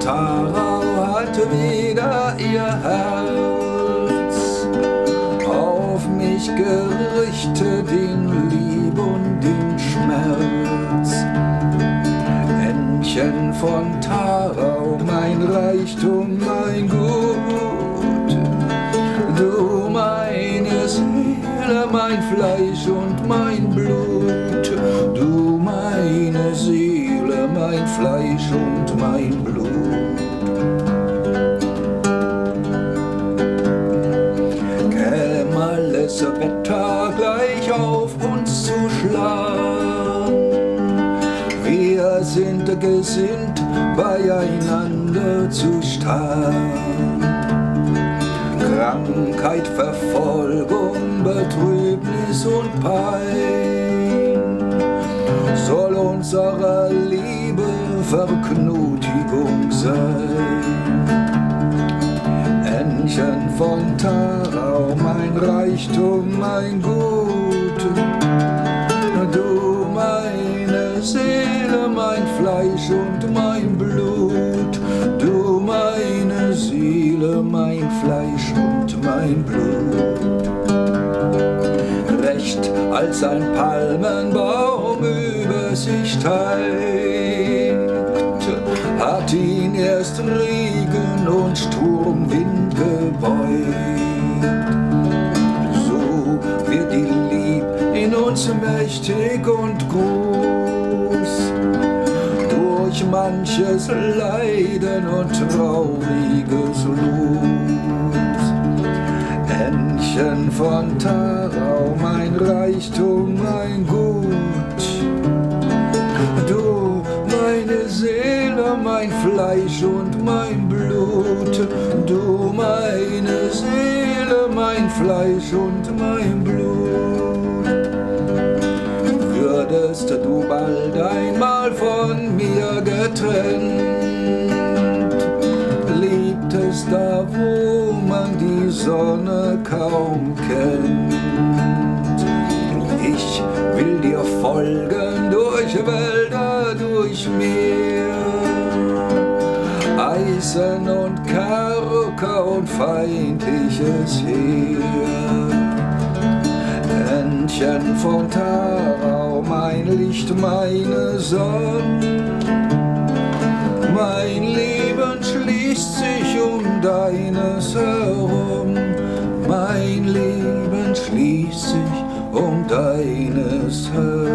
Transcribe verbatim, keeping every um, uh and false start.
Tharau hat wieder ihr Herz auf mich gerichtet in Liebe und in Schmerz. Ännchen von Tharau, mein Reichtum, mein Gut, du meine Seele, mein Fleisch und mein Blut, du meine Seele, mein Fleisch und mein Blut. Käm alles Wetter gleich auf uns zu schlagen, wir sind gesinnt, beieinander zu stehen. Krankheit, Verfolgung, Betrübnis und Pein soll unserer Liebe Verknutigung sein. Ännchen von Tharau, mein Reichtum, mein Gut, du meine Seele, mein Fleisch und mein Blut, du meine Seele, mein Fleisch und mein Blut. Recht als ein Palmenbaum über sich steigt, hat ihn erst Regen und Sturmwind gebeugt. So wird die Lieb in uns mächtig und groß, durch manches Leiden und trauriges Los. Ännchen von Tharau, mein Reichtum, mein Gut, du meine Seele, mein Fleisch und mein Blut, du meine Seele, mein Fleisch und mein Blut. Würdest du bald einmal von mir getrennt, liebtest da, wo man die Sonne kaum kennt. Ich will dir folgen durch Wälder, durch Meer, Eisen und Kerker und feindliches Heer. Ännchen von Tharau, mein Licht, meine Sonne, mein Leben schließt sich um deines herum, mein Leben schließt sich um deines herum.